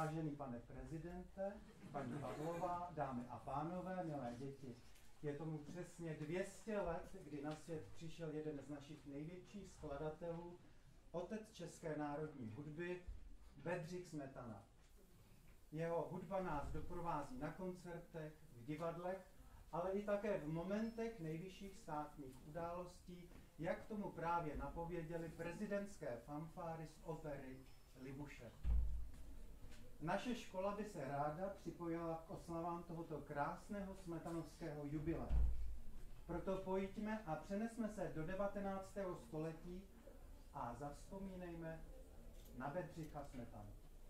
Vážený pane prezidente, paní Pavlová, dámy a pánové, milé děti, je tomu přesně 200 let, kdy na svět přišel jeden z našich největších skladatelů, otec české národní hudby, Bedřich Smetana. Jeho hudba nás doprovází na koncertech, v divadlech, ale i také v momentech nejvyšších státních událostí, jak tomu právě napověděly prezidentské fanfáry z opery Libuše. Naše škola by se ráda připojila k oslavám tohoto krásného smetanovského jubilea. Proto pojďme a přenesme se do 19. století a zavzpomínejme na Bedřicha Smetanu.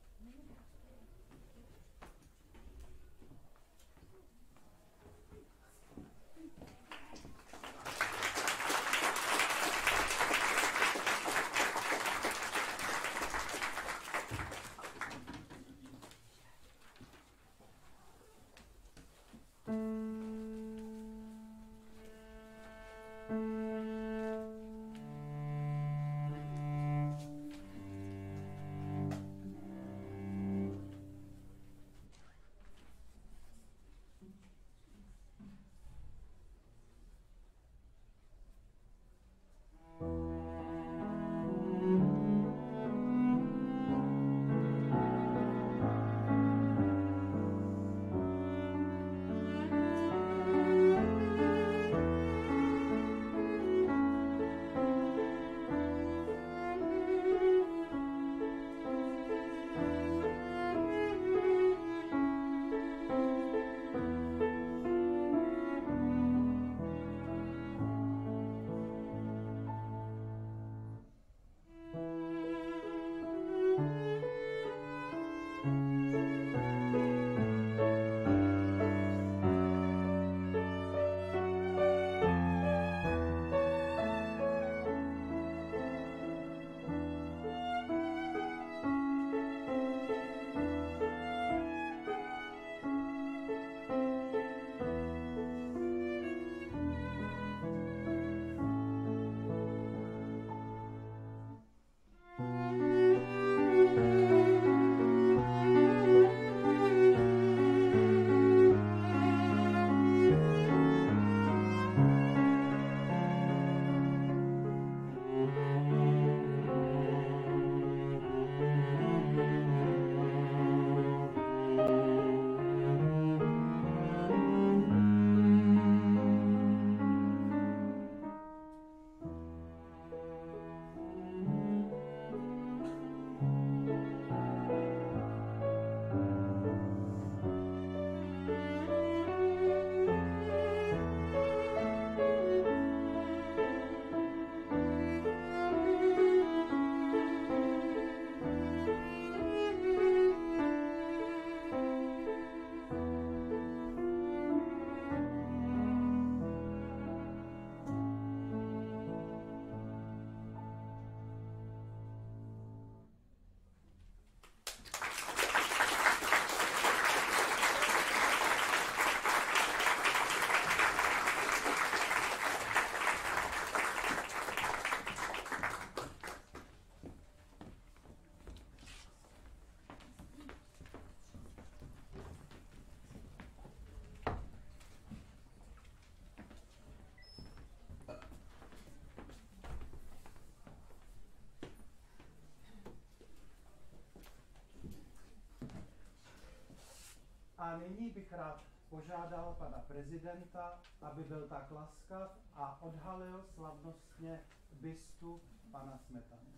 A nyní bych rád požádal pana prezidenta, aby byl tak laskav a odhalil slavnostně bystu pana Smetany.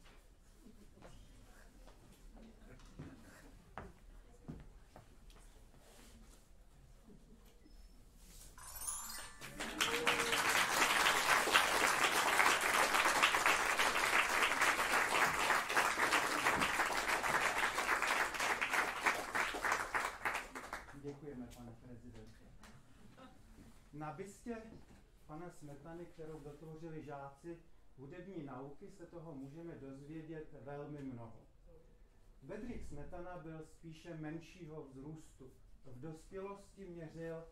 Děkujeme, pane prezidente. Na bystě pana Smetany, kterou dotvořili žáci hudební nauky, se toho můžeme dozvědět velmi mnoho. Bedřich Smetana byl spíše menšího vzrůstu. V dospělosti měřil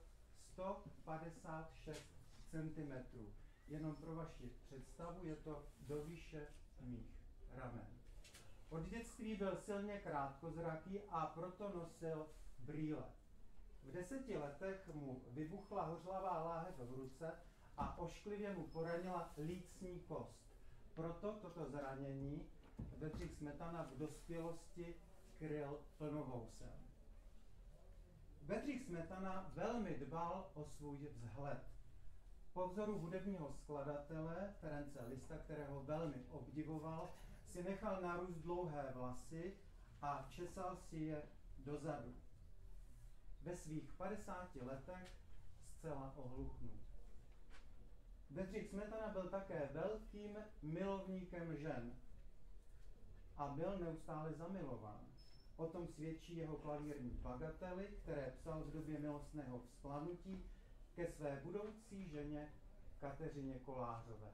156 cm. Jenom pro vaši představu je to do výše mých ramen. Od dětství byl silně krátkozraký a proto nosil brýle. V 10 letech mu vybuchla hořlavá láhev v ruce a ošklivě mu poranila lícní kost. Proto toto zranění Bedřich Smetana v dospělosti kryl plnovousem. Bedřich Smetana velmi dbal o svůj vzhled. Po vzoru hudebního skladatele Ference Liszta, kterého velmi obdivoval, si nechal narůst dlouhé vlasy a česal si je dozadu. Ve svých 50 letech zcela ohluchnul. Bedřich Smetana byl také velkým milovníkem žen a byl neustále zamilován. O tom svědčí jeho klavírní bagately, které psal v době milostného vzplanutí ke své budoucí ženě Kateřině Kolářové.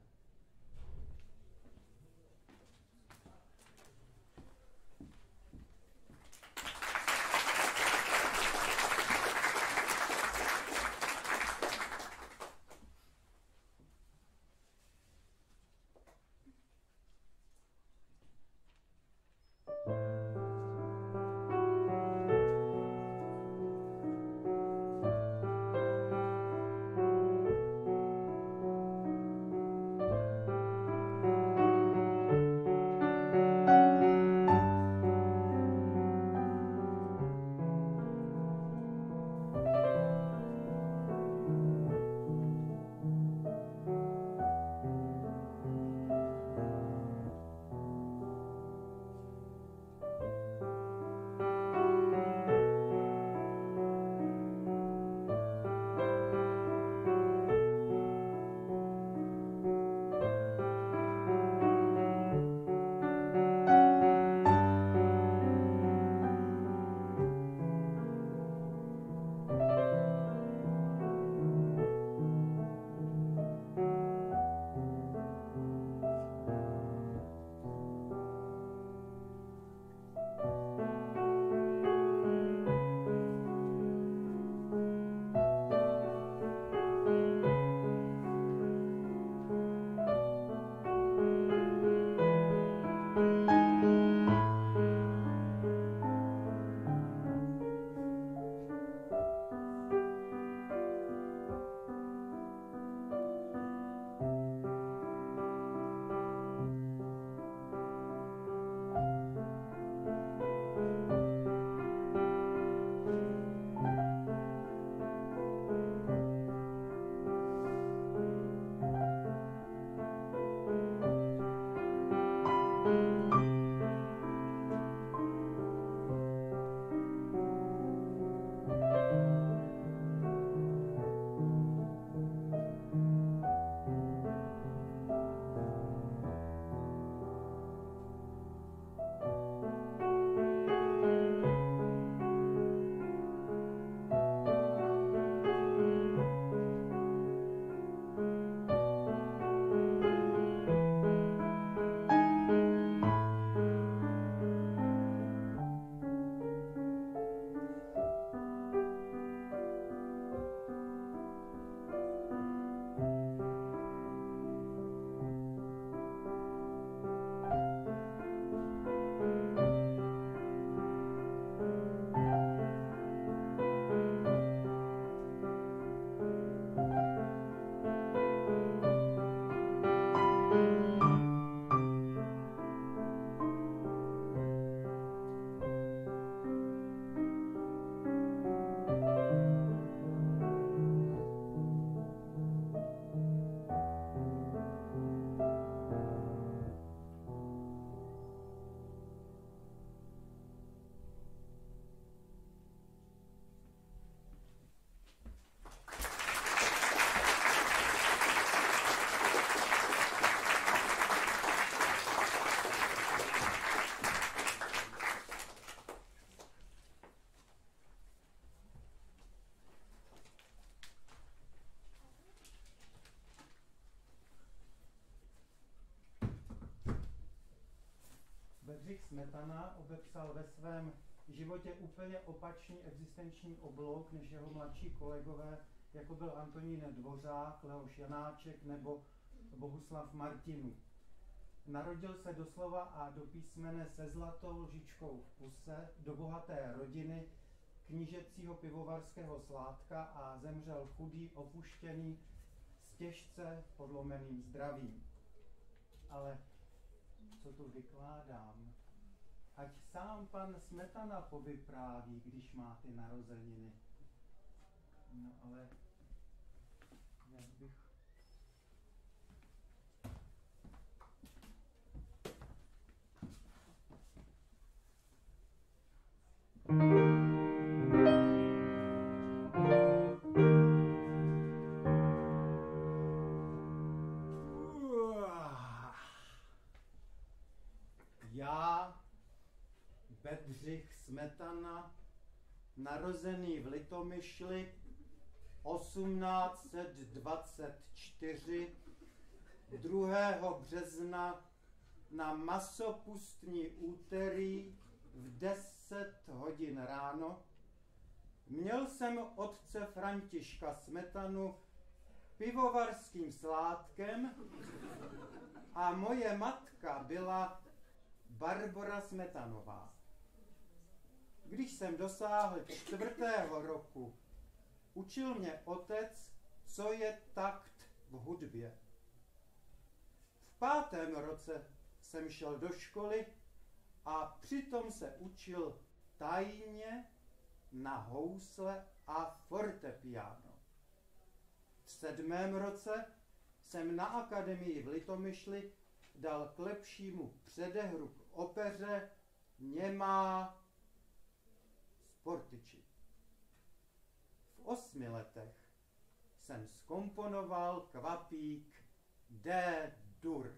Bedřich Smetana obepsal ve svém životě úplně opačný existenční oblouk než jeho mladší kolegové, jako byl Antonín Dvořák, Leoš Janáček nebo Bohuslav Martinů. Narodil se doslova a do písmene se zlatou lžičkou v puse do bohaté rodiny knížecího pivovarského sládka a zemřel chudý, opuštěný, s těžce podlomeným zdravím. Ale co tu vykládám? Ať sám pan Smetana povypráví, když má ty narozeniny. No ale jak bych... Já, Bedřich Smetana, narozený v Litomyšli 1824, 2. března na masopustní úterý v 10 hodin ráno, měl jsem otce Františka Smetanu pivovarským sládkem a moje matka byla Barbora Smetanová. Když jsem dosáhl 4. roku, učil mě otec, co je takt v hudbě. V 5. roce jsem šel do školy a přitom se učil tajně na housle a fortepiano. V 7. roce jsem na akademii v Litomyšli dal k lepšímu předehru k opeře Němá Sportiči. V 8 letech jsem zkomponoval kvapík D-dur.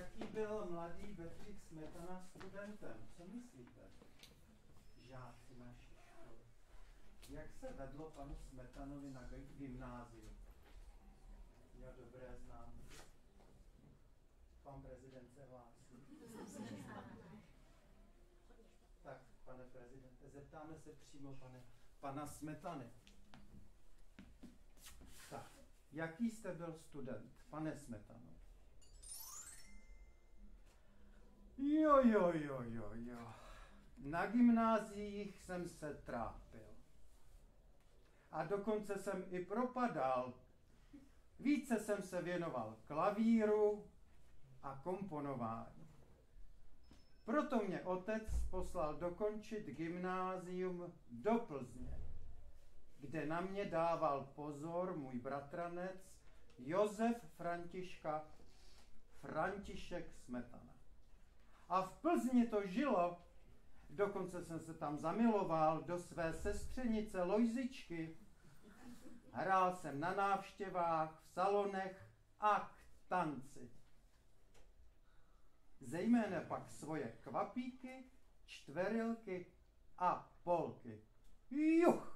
jaký byl mladý Bedřich Smetana studentem? Co myslíte? Žáci naší školy. Jak se vedlo panu Smetanovi na gymnáziu? Jo, dobré znám. Pan prezident se hlásí. Tak, pane prezidente, zeptáme se přímo pana Smetany. Tak, jaký jste byl student, pane Smetano? Jo. Na gymnáziích jsem se trápil. A dokonce jsem i propadal. Více jsem se věnoval klavíru a komponování. Proto mě otec poslal dokončit gymnázium do Plzně, kde na mě dával pozor můj bratranec Josef František Smetana. A v Plzni to žilo, dokonce jsem se tam zamiloval do své sestřenice Lojzičky. Hrál jsem na návštěvách, v salonech a k tanci. Zejména pak svoje kvapíky, čtverilky a polky. Juch!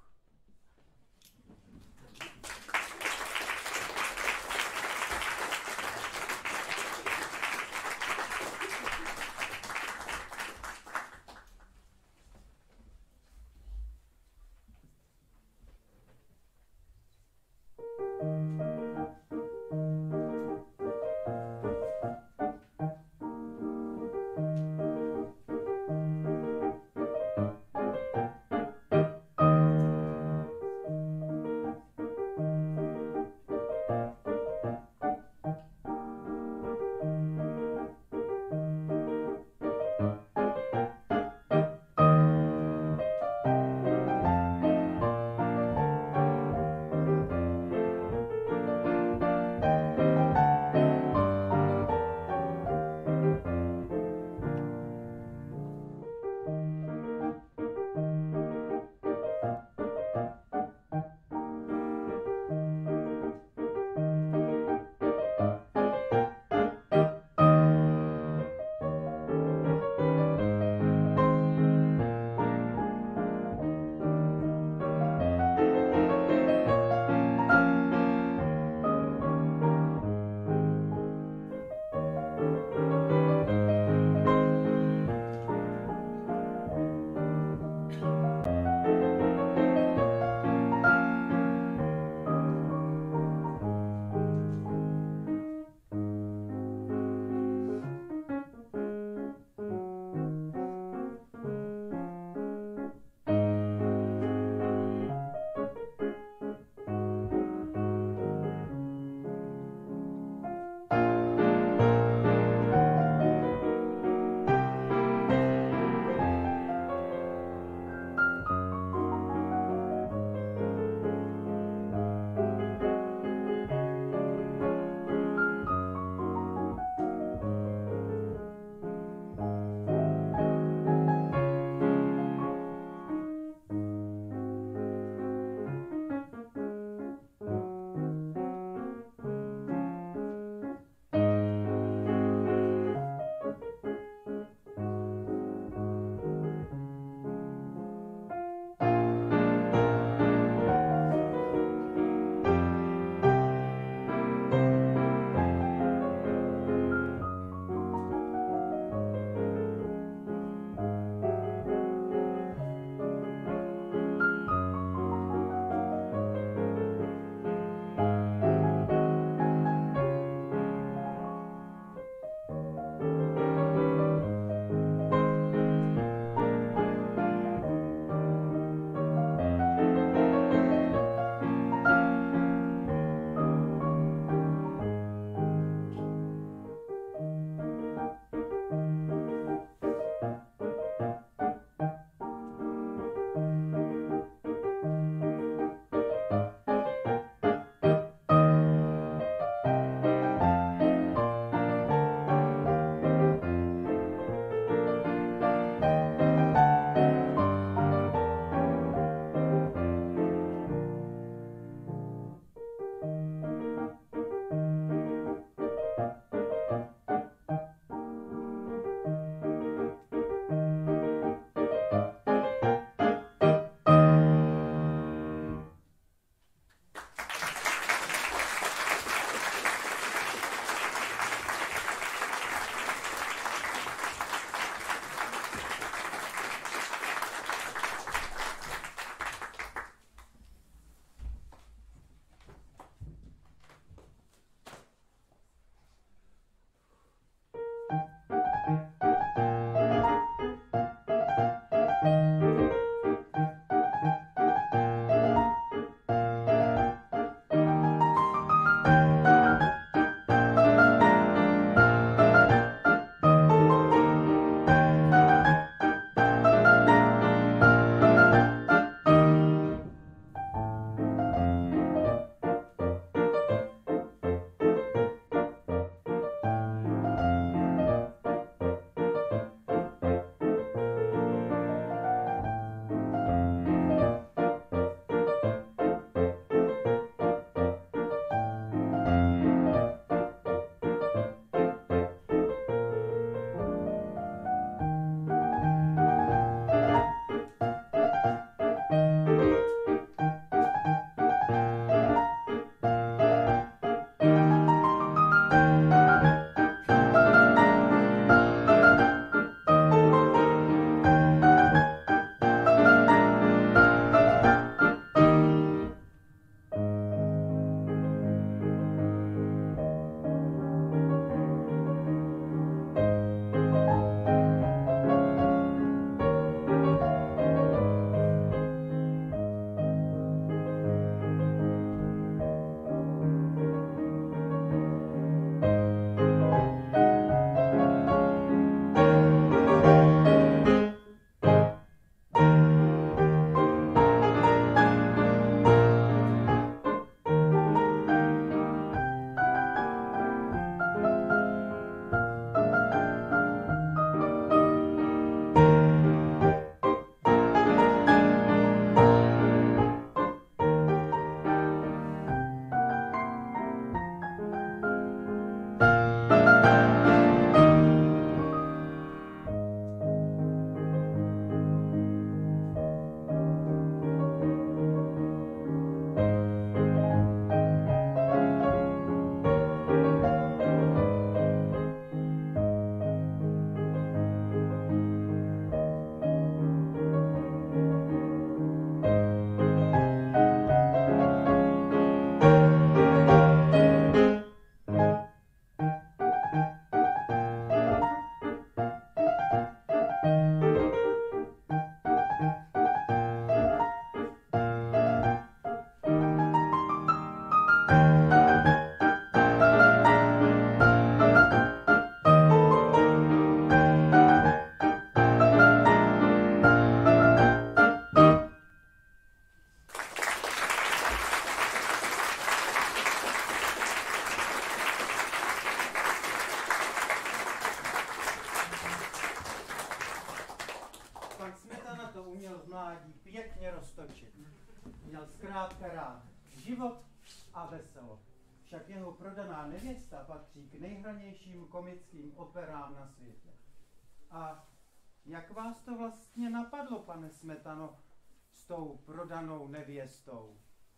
měl zkrátka rád život a veselo. Však jeho prodaná nevěsta patří k nejhranějším komickým operám na světě. A jak vás to vlastně napadlo, pane Smetano, s tou prodanou nevěstou?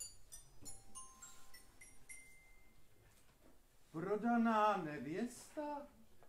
Prodaná nevěsta?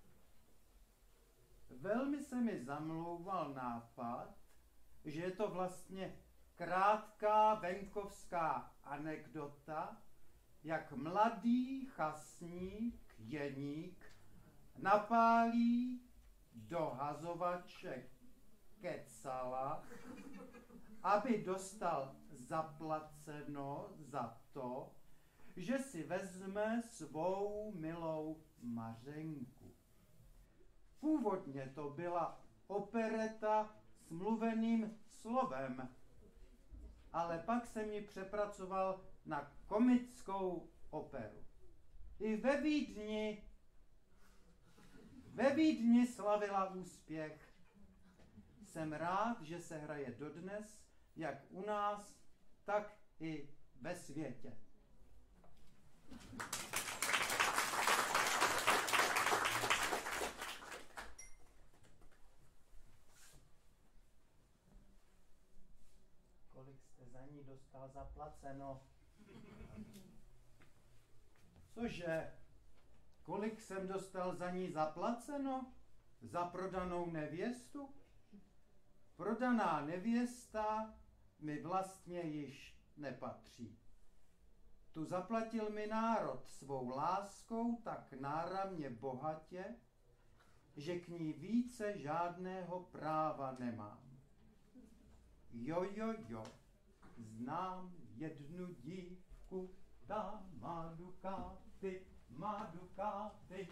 Velmi se mi zamlouval nápad, že je to vlastně krátká venkovská anekdota, jak mladý chasník Jeník napálí do hazovače kecala, aby dostal zaplaceno za to, že si vezme svou milou Mařenku. Původně to byla opereta s mluveným slovem, ale pak jsem ji přepracoval na komickou operu. I ve Vídni slavila úspěch. Jsem rád, že se hraje dodnes, jak u nás, tak i ve světě. Kolik jste za ní dostal zaplaceno? Cože? Kolik jsem dostal za ní zaplaceno? Za prodanou nevěstu? Prodaná nevěsta mi vlastně již nepatří. Tu zaplatil mi národ svou láskou tak náramně bohatě, že k ní více žádného práva nemám. Jo, znám jednu dívku, ta má dukáty, má dukáty.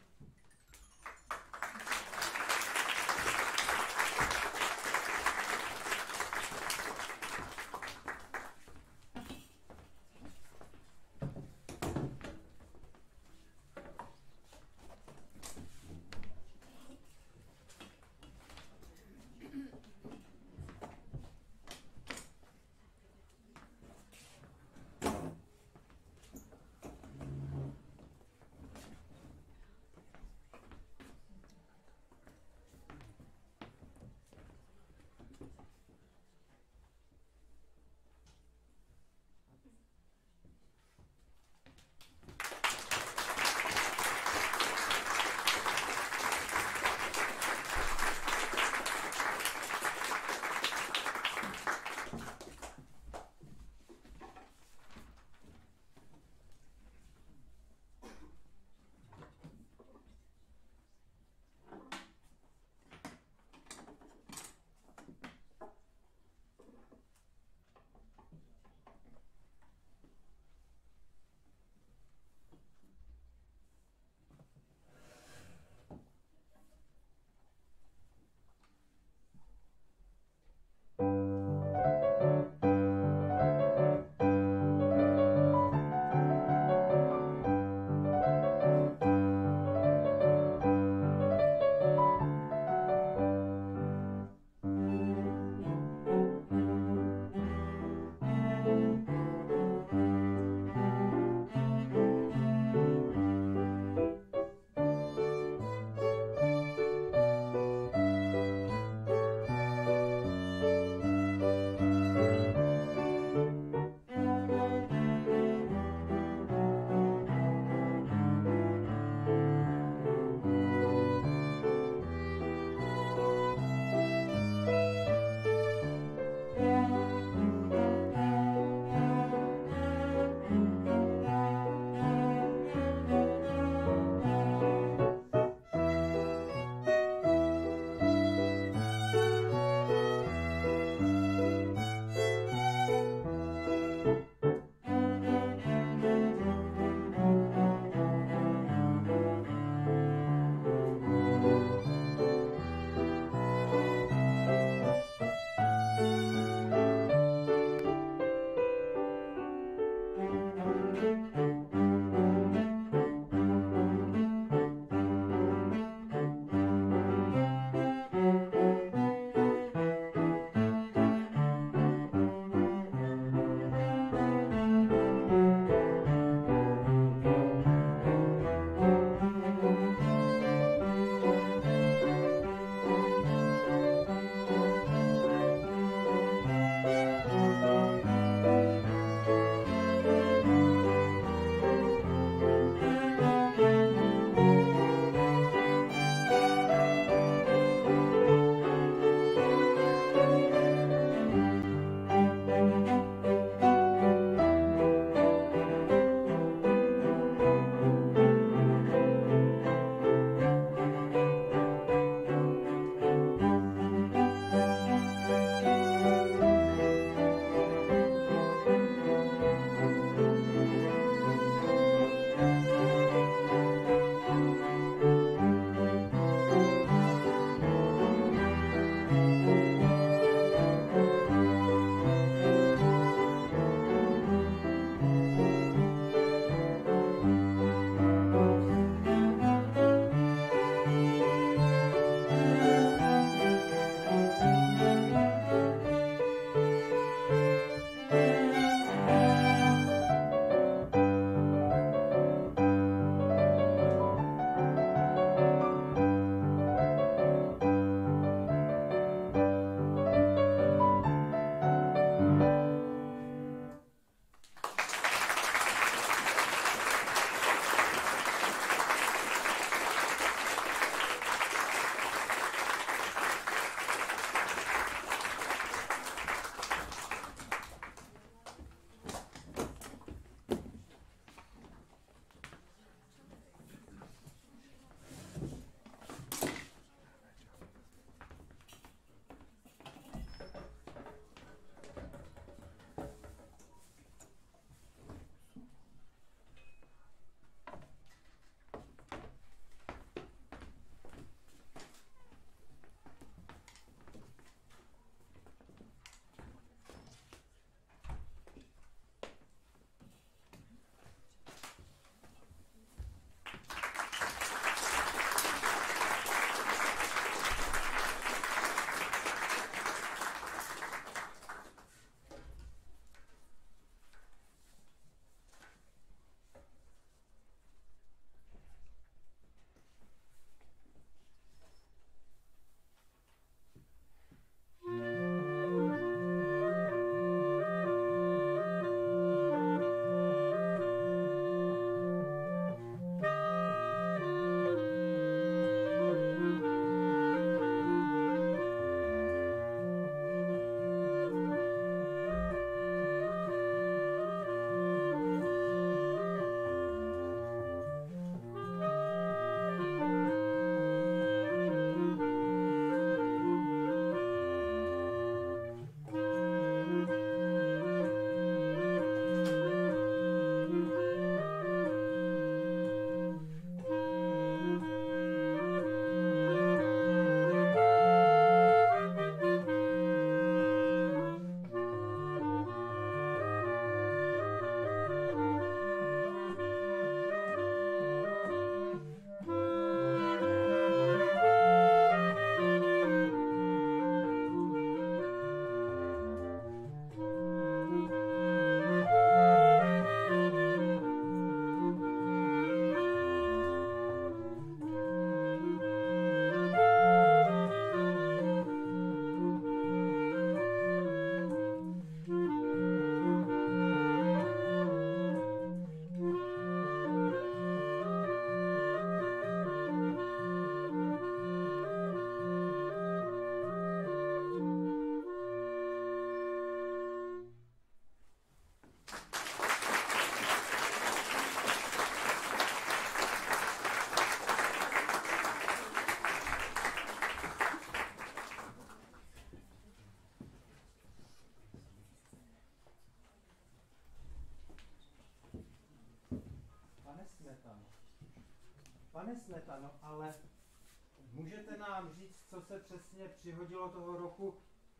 Pane Smetano, ale můžete nám říct, co se přesně přihodilo toho roku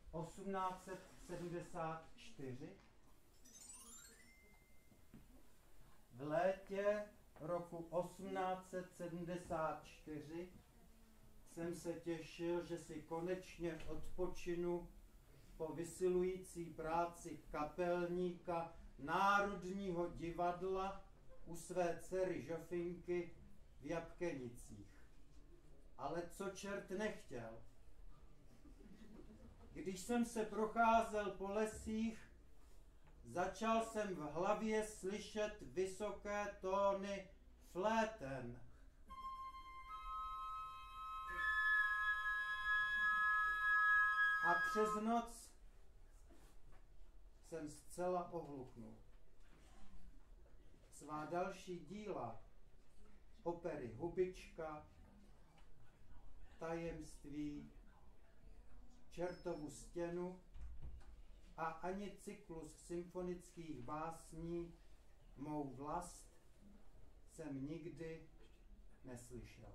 1874? V létě roku 1874 jsem se těšil, že si konečně odpočinu po vysilující práci kapelníka Národního divadla u své dcery Žofinky v Jabkenicích. Ale co čert nechtěl. Když jsem se procházel po lesích, začal jsem v hlavě slyšet vysoké tóny fléten. A přes noc jsem zcela ohluchnul. Svá další díla, opery Hubička, Tajemství, Čertovu stěnu a ani cyklus symfonických básní Mou vlast jsem nikdy neslyšel.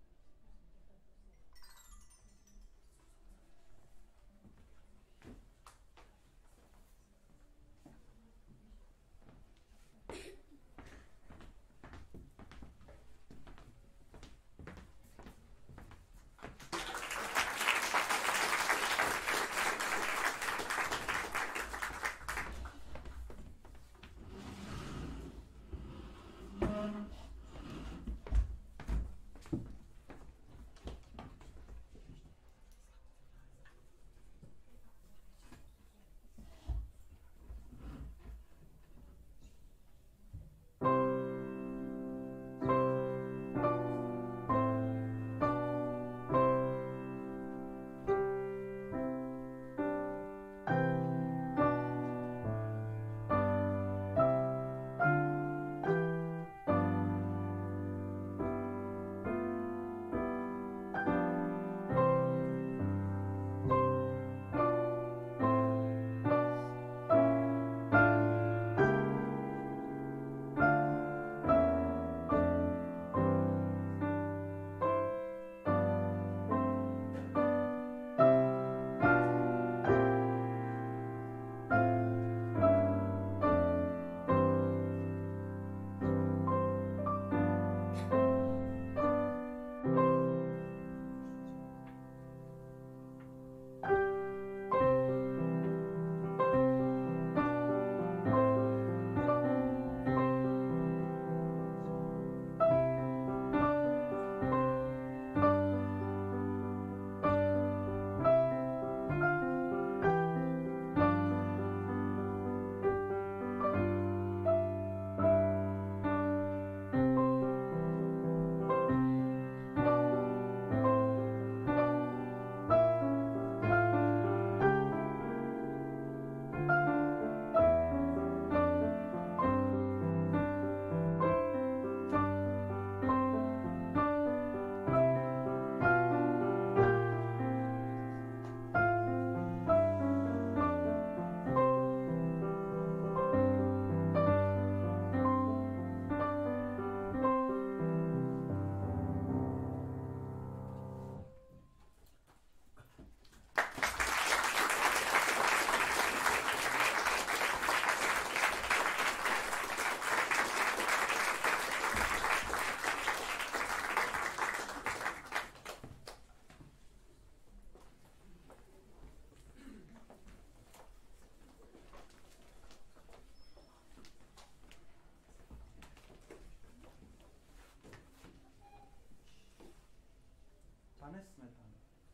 Pane Smetano,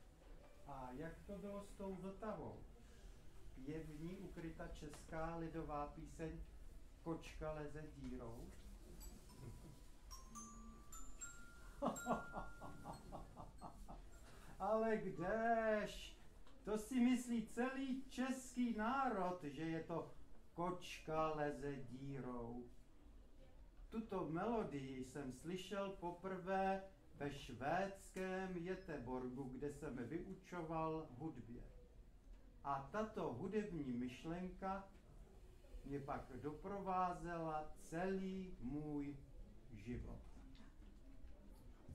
a jak to bylo s tou Vltavou? Je v ní ukryta česká lidová píseň Kočka leze dírou? Ale kdež? To si myslí celý český národ, že je to Kočka leze dírou. Tuto melodii jsem slyšel poprvé ve švédském Göteborgu, kde jsem vyučoval hudbě. A tato hudební myšlenka mě pak doprovázela celý můj život.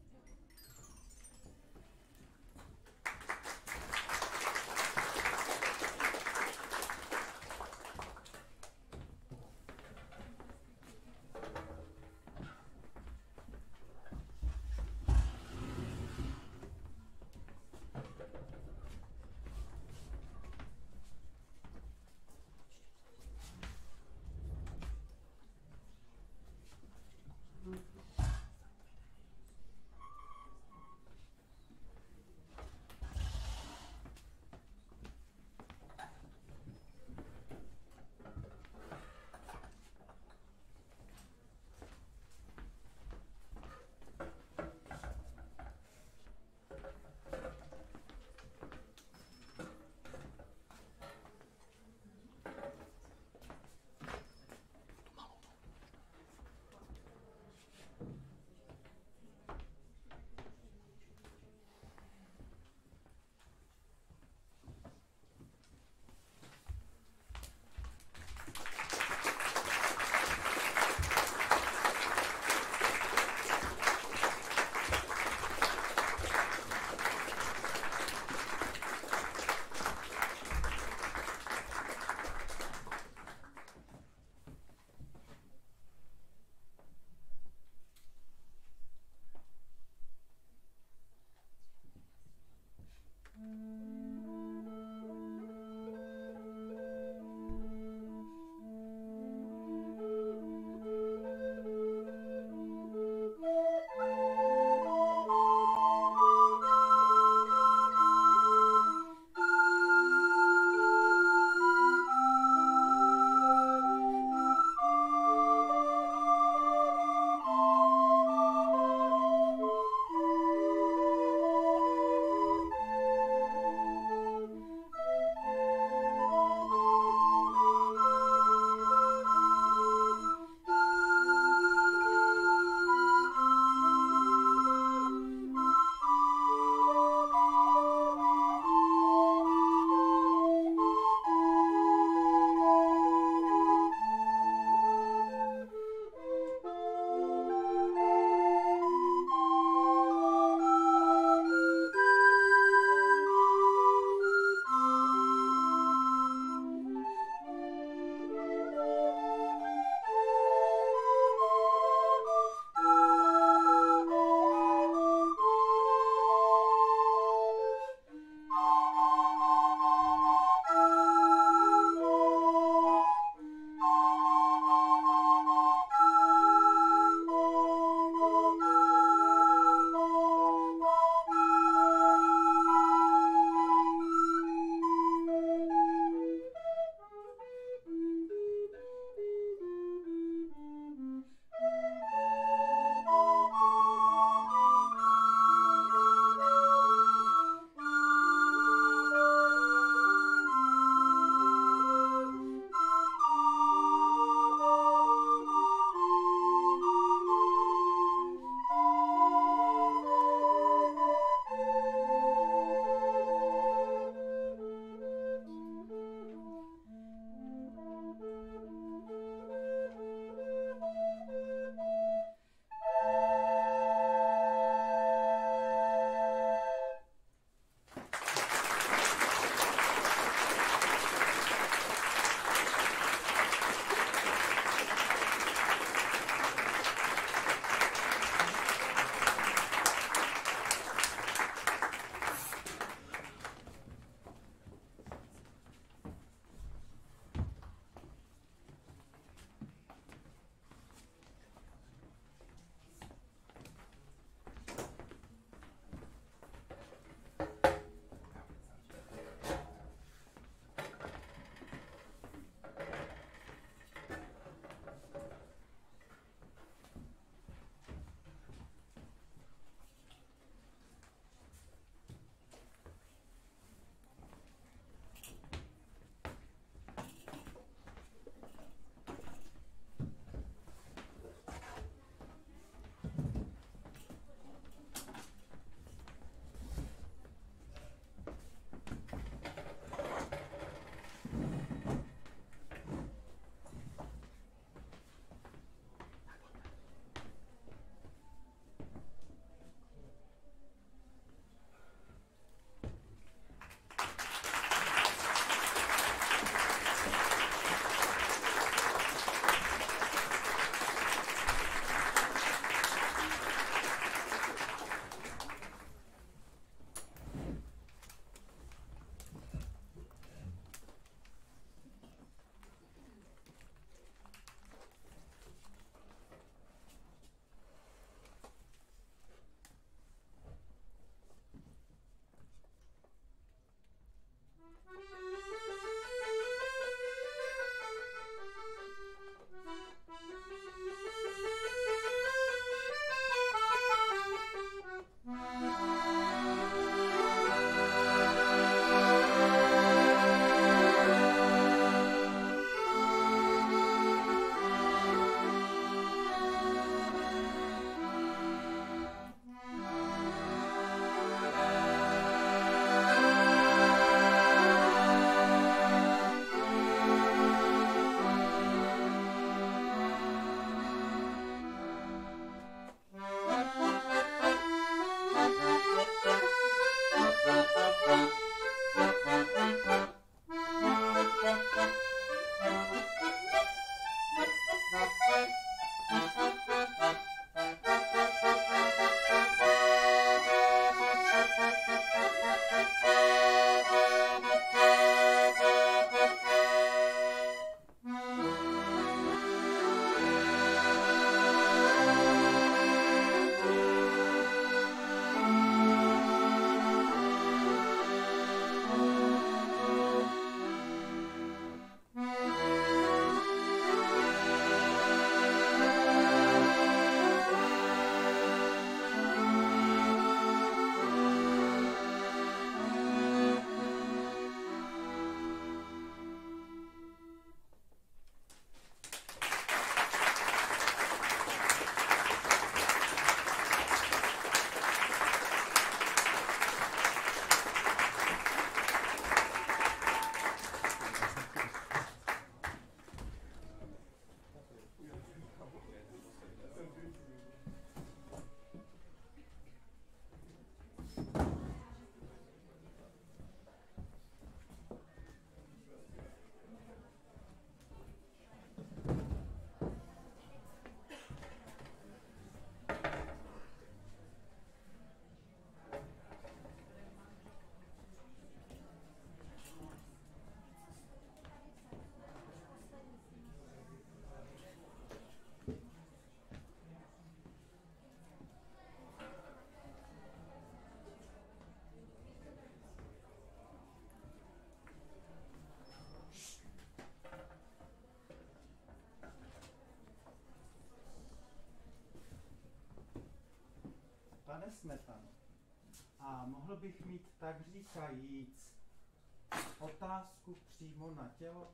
pane Smetano, a mohl bych mít tak říkajíc otázku přímo na tělo?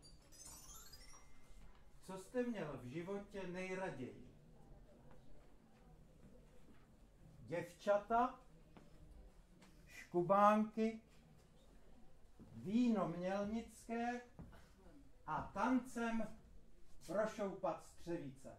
Co jste měl v životě nejraději? Děvčata, škubánky, víno mělnické a tancem prošoupat střevíce.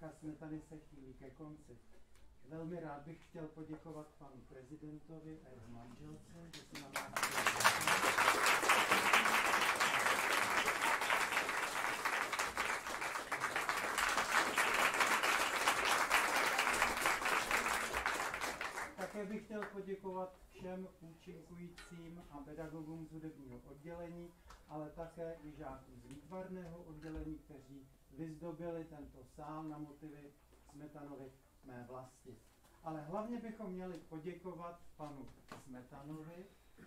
Bedřicha Smetany se chýlí ke konci. Velmi rád bych chtěl poděkovat panu prezidentovi a jeho manželce, že si na nás Také bych chtěl poděkovat všem účinkujícím a pedagogům z hudebního oddělení, ale také i žákům z výtvarného oddělení, kteří vyzdobili tento sál na motivy Smetanovy Mé vlasti. Ale hlavně bychom měli poděkovat panu Smetanovi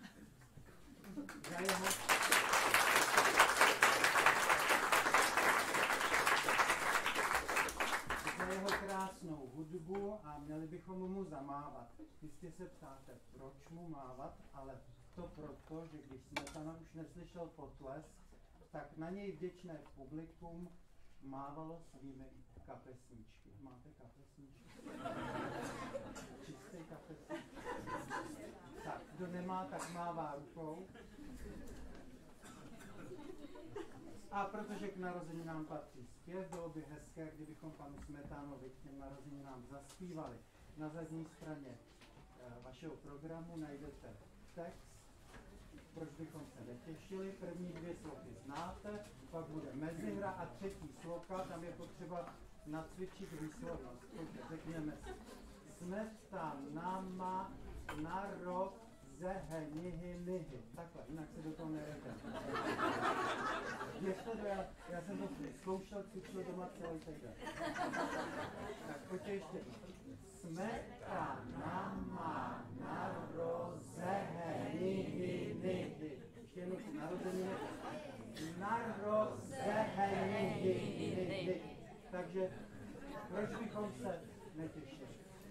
za jeho krásnou hudbu a měli bychom mu zamávat. Jistě se ptáte, proč mu mávat, ale to proto, že když Smetana už neslyšel potlesk, tak na něj vděčné publikum mávalo svými kapesníčky. Máte kapesníčky? Čisté kapesníčky. Tak, kdo nemá, tak mává rukou. A protože k narozeninám patří zpěv, bylo by hezké, kdybychom panu Smetanovi k těm narozeninám zaspívali. Na zadní straně vašeho programu najdete text, proč bychom se netěšili. První dvě sloky znáte, pak bude mezihra a třetí sloka, tam je potřeba nacvičit výslovnost. Takže řekněme si, Smetanama narozehenihy. Takhle, jinak se do toho nerejte. Věřte to, já jsem to zkoušel, cvičil doma celý týden. Tak pojďte ještě. Smetanama narozehenihy. Ještě jednou si narozeniny. Narozehenihy. Takže proč bychom se netěšili?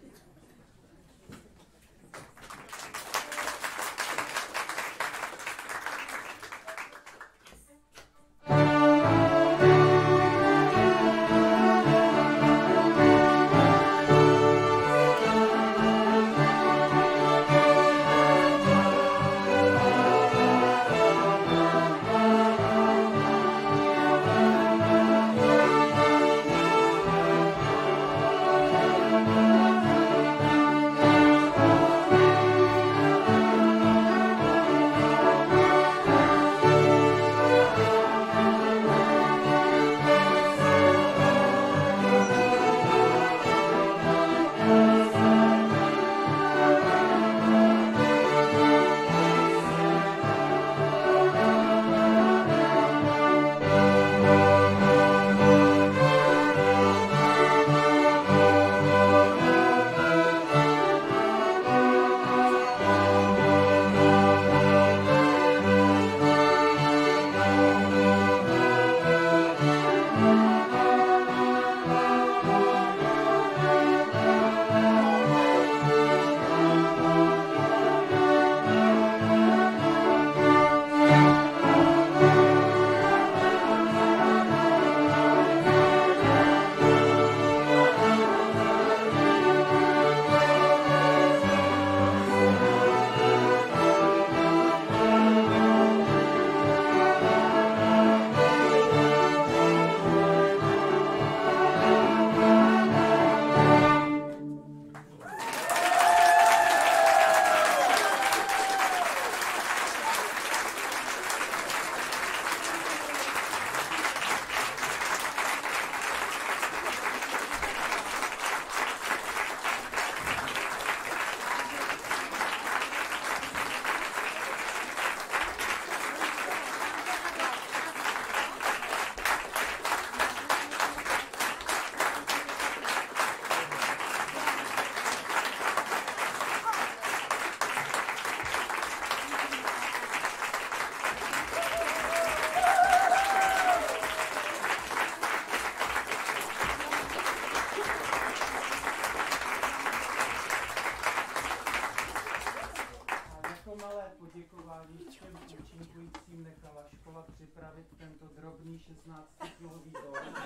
účinkujícím nechala škola připravit tento drobný 16-kilový dom,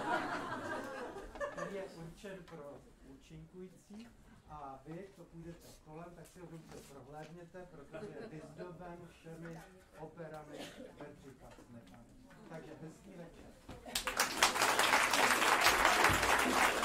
který je určen pro účinkující. A vy, co půjdete kolem, tak si ho dobře prohlédněte, protože je vyzdoben všemi operami Bedřicha Smetany. Takže hezký večer. Děkuji.